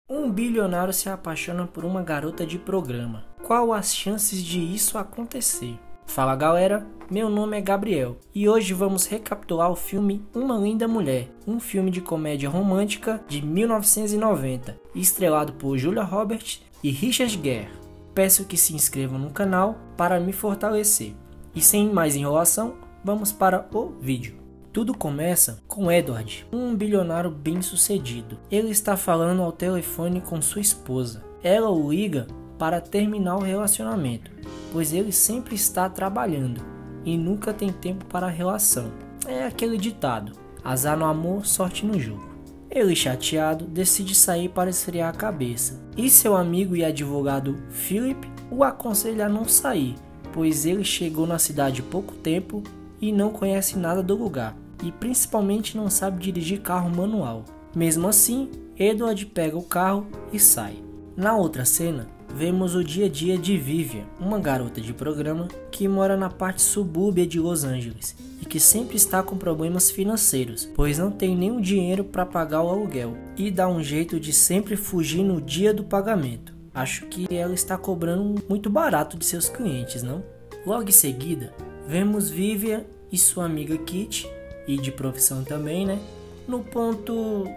Um bilionário se apaixona por uma garota de programa. Qual as chances de isso acontecer? Fala galera, meu nome é Gabriel e hoje vamos recapitular o filme Uma Linda Mulher, um filme de comédia romântica de 1990, estrelado por Julia Roberts e Richard Gere. Peço que se inscrevam no canal para me fortalecer. E sem mais enrolação, vamos para o vídeo. Tudo começa com Edward, um bilionário bem-sucedido. Ele está falando ao telefone com sua esposa. Ela o liga para terminar o relacionamento, pois ele sempre está trabalhando e nunca tem tempo para a relação. É aquele ditado: azar no amor, sorte no jogo. Ele, chateado, decide sair para esfriar a cabeça. E seu amigo e advogado Philip o aconselha a não sair, pois ele chegou na cidade há pouco tempo e não conhece nada do lugar. E principalmente não sabe dirigir carro manual. Mesmo assim, Edward pega o carro e sai. Na outra cena, vemos o dia a dia de Vivian, uma garota de programa que mora na parte subúrbia de Los Angeles e que sempre está com problemas financeiros, pois não tem nenhum dinheiro para pagar o aluguel e dá um jeito de sempre fugir no dia do pagamento. Acho que ela está cobrando muito barato de seus clientes, não? Logo em seguida, vemos Vivian e sua amiga Kitty, e de profissão também, né? No ponto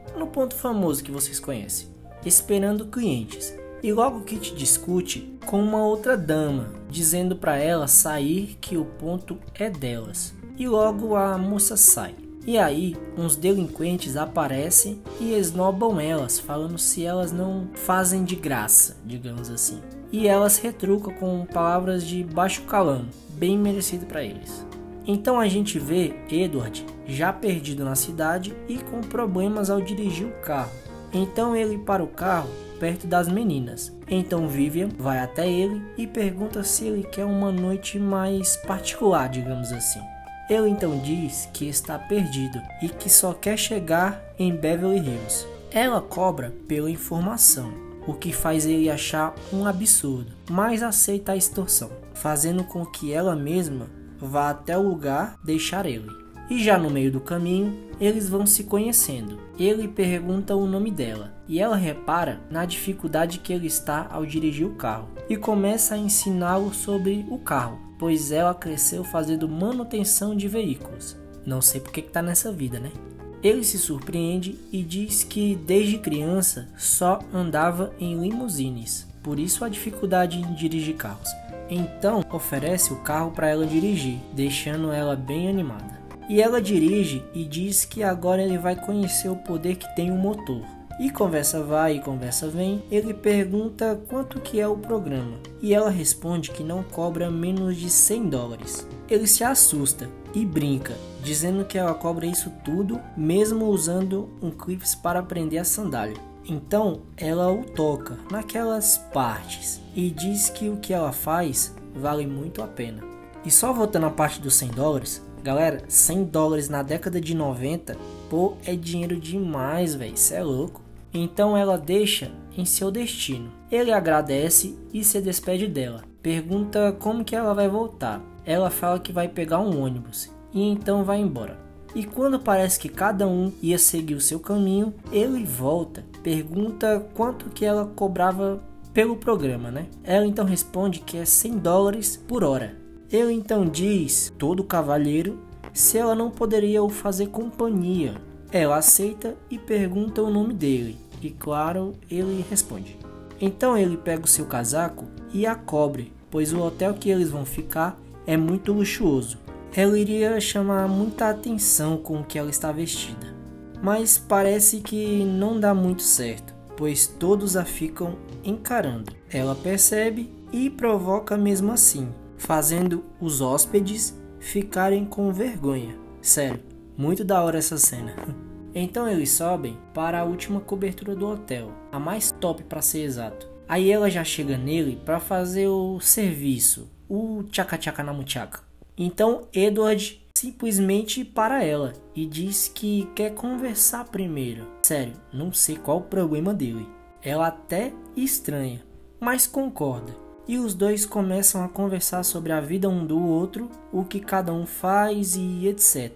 famoso que vocês conhecem, esperando clientes. E logo Kitty discute com uma outra dama, dizendo para ela sair que o ponto é delas. E logo a moça sai. E aí, uns delinquentes aparecem e esnobam elas, falando se elas não fazem de graça, digamos assim. E elas retrucam com palavras de baixo calão, bem merecido para eles. Então a gente vê Edward já perdido na cidade e com problemas ao dirigir o carro. Então ele para o carro perto das meninas. Então Vivian vai até ele e pergunta se ele quer uma noite mais particular, digamos assim. Ele então diz que está perdido e que só quer chegar em Beverly Hills. Ela cobra pela informação, o que faz ele achar um absurdo, mas aceita a extorsão, fazendo com que ela mesma vá até o lugar deixar ele. E já no meio do caminho, eles vão se conhecendo. Ele pergunta o nome dela e ela repara na dificuldade que ele está ao dirigir o carro e começa a ensiná-lo sobre o carro, pois ela cresceu fazendo manutenção de veículos. Não sei porque que tá nessa vida, né? Ele se surpreende e diz que desde criança só andava em limusines, por isso a dificuldade em dirigir carros. Então oferece o carro para ela dirigir, deixando ela bem animada. E ela dirige e diz que agora ele vai conhecer o poder que tem o motor. E conversa vai e conversa vem, ele pergunta quanto que é o programa. E ela responde que não cobra menos de $100. Ele se assusta e brinca, dizendo que ela cobra isso tudo, mesmo usando um clips para prender a sandália. Então ela o toca naquelas partes e diz que o que ela faz vale muito a pena. E só voltando à parte dos $100, galera, $100 na década de 90, pô, é dinheiro demais, velho, cê é louco. Então ela deixa em seu destino. Ele agradece e se despede dela. Pergunta como que ela vai voltar. Ela fala que vai pegar um ônibus e então vai embora. E quando parece que cada um ia seguir o seu caminho, ele volta, pergunta quanto que ela cobrava pelo programa, né? Ela então responde que é $100 por hora. Ele então diz, todo cavalheiro, se ela não poderia o fazer companhia. Ela aceita e pergunta o nome dele. E claro, ele responde. Então ele pega o seu casaco e a cobre, pois o hotel que eles vão ficar é muito luxuoso. Ela iria chamar muita atenção com o que ela está vestida. Mas parece que não dá muito certo, pois todos a ficam encarando. Ela percebe e provoca mesmo assim, fazendo os hóspedes ficarem com vergonha. Sério, muito da hora essa cena. Então eles sobem para a última cobertura do hotel, a mais top para ser exato. Aí ela já chega nele para fazer o serviço, o tchaca-tchaca na muchaca. Então Edward simplesmente para ela e diz que quer conversar primeiro. Sério, não sei qual o problema dele. Ela até estranha, mas concorda. E os dois começam a conversar sobre a vida um do outro, o que cada um faz e etc.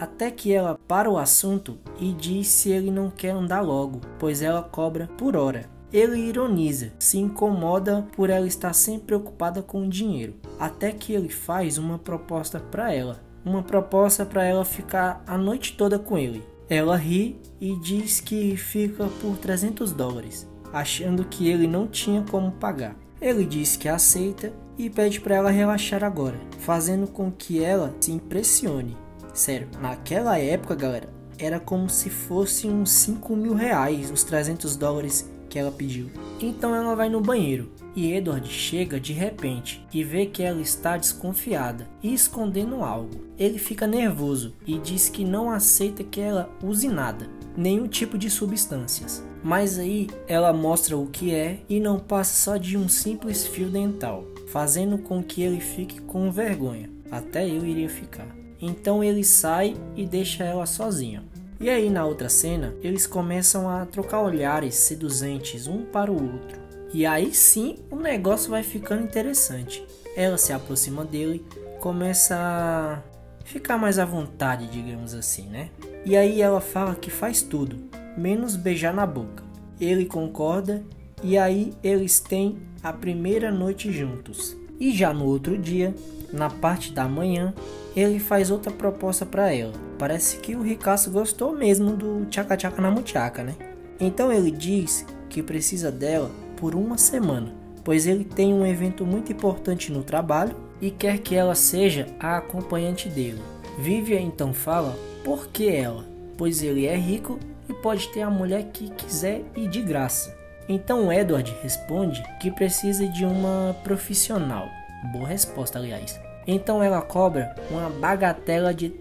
até que ela para o assunto e diz se ele não quer andar logo, pois ela cobra por hora. Ele ironiza, se incomoda por ela estar sempre preocupada com o dinheiro, até que ele faz uma proposta para ela. Uma proposta para ela ficar a noite toda com ele. Ela ri e diz que fica por $300, achando que ele não tinha como pagar. Ele diz que aceita e pede para ela relaxar agora, fazendo com que ela se impressione. Sério, naquela época, galera, era como se fosse uns R$5.000 os $300 que ela pediu. Então ela vai no banheiro e Edward chega de repente e vê que ela está desconfiada e escondendo algo. Ele fica nervoso e diz que não aceita que ela use nada, nenhum tipo de substâncias. Mas aí ela mostra o que é e não passa só de um simples fio dental, fazendo com que ele fique com vergonha. Até eu iria ficar. Então ele sai e deixa ela sozinha. E aí na outra cena, eles começam a trocar olhares seduzentes um para o outro. E aí sim, o negócio vai ficando interessante. Ela se aproxima dele, começa a ficar mais à vontade, digamos assim, né? E aí ela fala que faz tudo, menos beijar na boca. Ele concorda e aí eles têm a primeira noite juntos. E já no outro dia, na parte da manhã, ele faz outra proposta para ela. Parece que o ricaço gostou mesmo do tchaca-tchaca na muchaca, né? Então ele diz que precisa dela por uma semana, pois ele tem um evento muito importante no trabalho e quer que ela seja a acompanhante dele. Vivian então fala por que ela, pois ele é rico e pode ter a mulher que quiser e de graça. Então Edward responde que precisa de uma profissional. Boa resposta, aliás. Então ela cobra uma bagatela de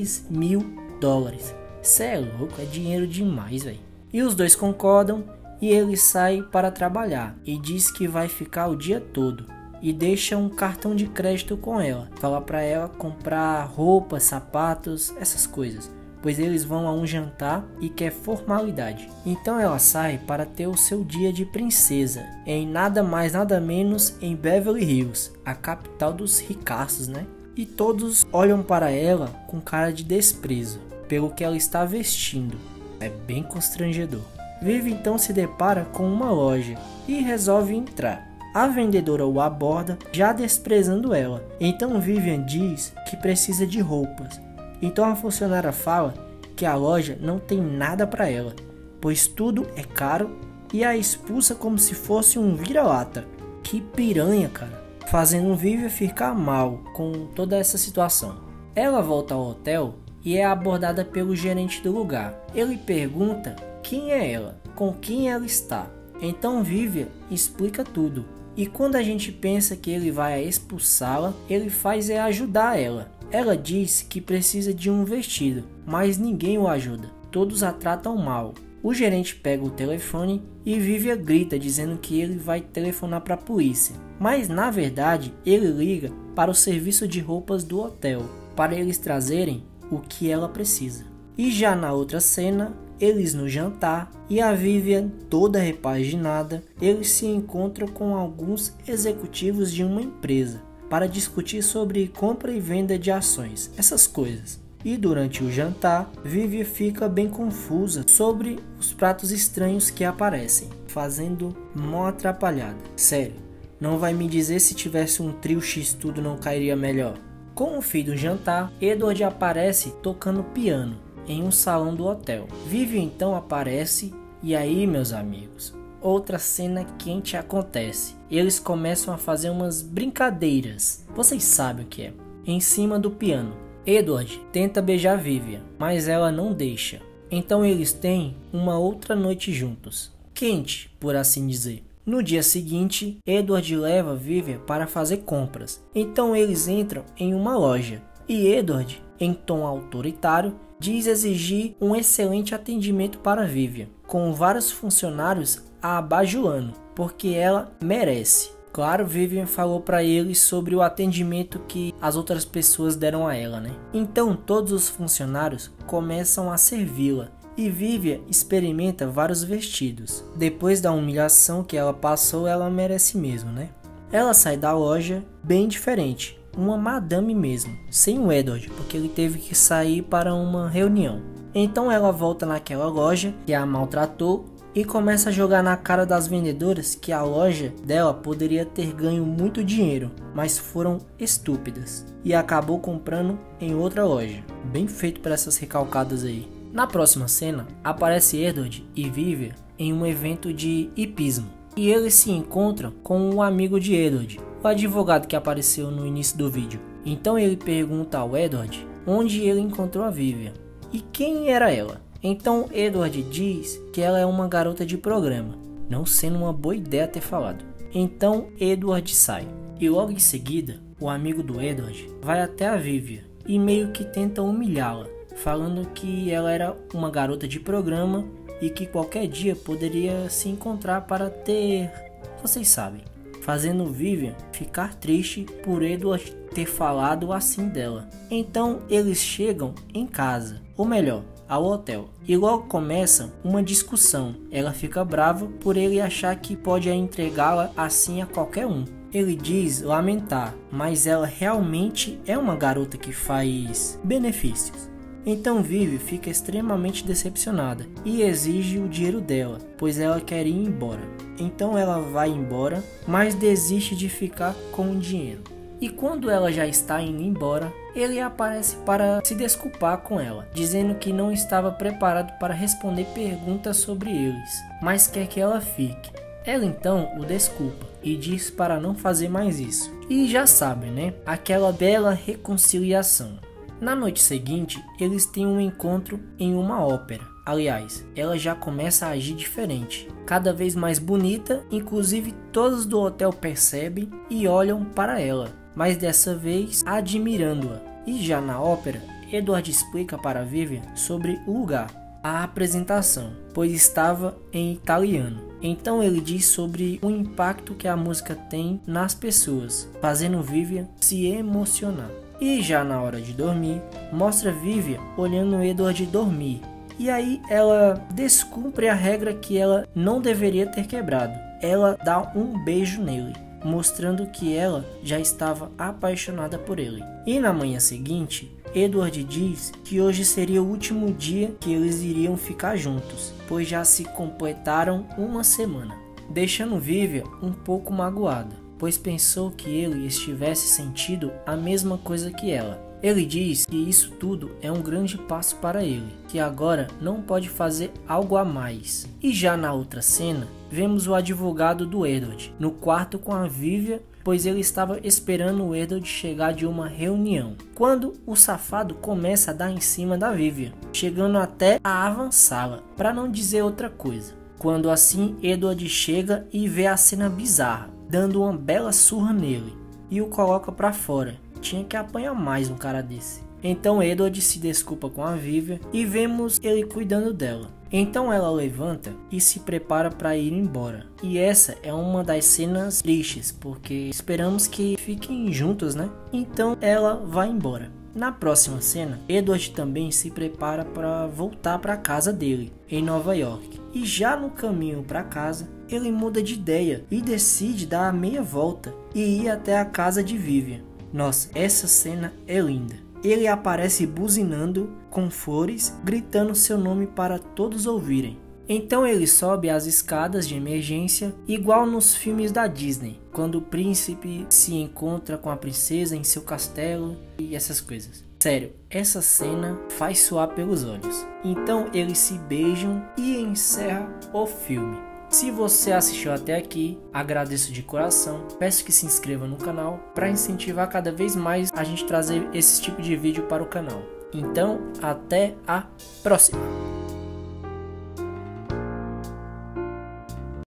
$3.000. Cê é louco, é dinheiro demais, velho. E os dois concordam e ele sai para trabalhar e diz que vai ficar o dia todo. E deixa um cartão de crédito com ela. Fala para ela comprar roupas, sapatos, essas coisas, pois eles vão a um jantar e quer formalidade. Então ela sai para ter o seu dia de princesa, em nada mais nada menos em Beverly Hills, a capital dos ricaços, né? E todos olham para ela com cara de desprezo, pelo que ela está vestindo. É bem constrangedor. Vivi então se depara com uma loja e resolve entrar. A vendedora o aborda, já desprezando ela. Então Vivian diz que precisa de roupas. Então a funcionária fala que a loja não tem nada para ela, pois tudo é caro, e a expulsa como se fosse um vira-lata. Que piranha, cara. Fazendo Vivian ficar mal com toda essa situação. Ela volta ao hotel e é abordada pelo gerente do lugar. Ele pergunta quem é ela, com quem ela está. Então Vivian explica tudo. E quando a gente pensa que ele vai expulsá-la, ele faz ajudar ela. Ela diz que precisa de um vestido, mas ninguém o ajuda. Todos a tratam mal. O gerente pega o telefone e Vivian grita dizendo que ele vai telefonar para a polícia. Mas na verdade ele liga para o serviço de roupas do hotel, para eles trazerem o que ela precisa. E já na outra cena, eles no jantar e a Vivian toda repaginada, eles se encontram com alguns executivos de uma empresa para discutir sobre compra e venda de ações, essas coisas. E durante o jantar, Vivian fica bem confusa sobre os pratos estranhos que aparecem, fazendo mó atrapalhada. Sério, não vai me dizer se tivesse um trio X tudo não cairia melhor. Com o fim do jantar, Edward aparece tocando piano em um salão do hotel. Vivian então aparece e aí, meus amigos, outra cena quente acontece. Eles começam a fazer umas brincadeiras, vocês sabem o que é, em cima do piano. Edward tenta beijar Vivian, mas ela não deixa. Então eles têm uma outra noite juntos, quente, por assim dizer. No dia seguinte, Edward leva Vivian para fazer compras. Então eles entram em uma loja e Edward, em tom autoritário, diz exigir um excelente atendimento para Vivian, com vários funcionários a abajurando, porque ela merece. Claro, Vivian falou para eles sobre o atendimento que as outras pessoas deram a ela, né? Então todos os funcionários começam a servi-la e Vivian experimenta vários vestidos. Depois da humilhação que ela passou, ela merece mesmo, né? Ela sai da loja bem diferente, uma madame mesmo, sem o Edward, porque ele teve que sair para uma reunião. Então ela volta naquela loja que a maltratou e começa a jogar na cara das vendedoras que a loja dela poderia ter ganho muito dinheiro, mas foram estúpidas e acabou comprando em outra loja. Bem feito para essas recalcadas aí. Na próxima cena, aparece Edward e Vivian em um evento de hipismo e eles se encontram com um amigo de Edward, o advogado que apareceu no início do vídeo. Então ele pergunta ao Edward onde ele encontrou a Vivian e quem era ela. Então Edward diz que ela é uma garota de programa, não sendo uma boa ideia ter falado. Então Edward sai e logo em seguida o amigo do Edward vai até a Vivian e meio que tenta humilhá-la, falando que ela era uma garota de programa e que qualquer dia poderia se encontrar para ter, vocês sabem, fazendo Vivian ficar triste por Edward ter falado assim dela. Então eles chegam em casa, ou melhor, ao hotel, e logo começa uma discussão. Ela fica brava por ele achar que pode entregá-la assim a qualquer um. Ele diz lamentar, mas ela realmente é uma garota que faz benefícios. Então Vivi fica extremamente decepcionada e exige o dinheiro dela, pois ela quer ir embora. Então ela vai embora, mas desiste de ficar com o dinheiro. E quando ela já está indo embora, ele aparece para se desculpar com ela, dizendo que não estava preparado para responder perguntas sobre eles, mas quer que ela fique. Ela então o desculpa e diz para não fazer mais isso. E já sabem, né? Aquela bela reconciliação. Na noite seguinte, eles têm um encontro em uma ópera. Aliás, ela já começa a agir diferente, cada vez mais bonita, inclusive todos do hotel percebem e olham para ela, mas dessa vez admirando-a. E já na ópera, Edward explica para Vivian sobre o lugar, a apresentação, pois estava em italiano. Então ele diz sobre o impacto que a música tem nas pessoas, fazendo Vivian se emocionar. E já na hora de dormir, mostra Vivian olhando Edward dormir. E aí ela descumpre a regra que ela não deveria ter quebrado. Ela dá um beijo nele, mostrando que ela já estava apaixonada por ele. E na manhã seguinte, Edward diz que hoje seria o último dia que eles iriam ficar juntos, pois já se completaram uma semana, deixando Vivian um pouco magoada, pois pensou que ele estivesse sentindo a mesma coisa que ela. Ele diz que isso tudo é um grande passo para ele, que agora não pode fazer algo a mais. E já na outra cena, vemos o advogado do Edward no quarto com a Vivian, pois ele estava esperando o Edward chegar de uma reunião, quando o safado começa a dar em cima da Vivian, chegando até a avançá-la, para não dizer outra coisa. Quando assim Edward chega e vê a cena bizarra, dando uma bela surra nele e o coloca para fora. Tinha que apanhar mais um cara desse. Então Edward se desculpa com a Vivian e vemos ele cuidando dela. Então ela levanta e se prepara para ir embora. E essa é uma das cenas tristes, porque esperamos que fiquem juntos, né? Então ela vai embora. Na próxima cena, Edward também se prepara para voltar para casa dele, em Nova York. E já no caminho para casa, ele muda de ideia e decide dar a meia volta e ir até a casa de Vivian. Nossa, essa cena é linda. Ele aparece buzinando com flores, gritando seu nome para todos ouvirem. Então ele sobe as escadas de emergência, igual nos filmes da Disney, quando o príncipe se encontra com a princesa em seu castelo e essas coisas. Sério, essa cena faz suar pelos olhos. Então eles se beijam e encerra o filme. Se você assistiu até aqui, agradeço de coração, peço que se inscreva no canal para incentivar cada vez mais a gente trazer esse tipo de vídeo para o canal. Então, até a próxima!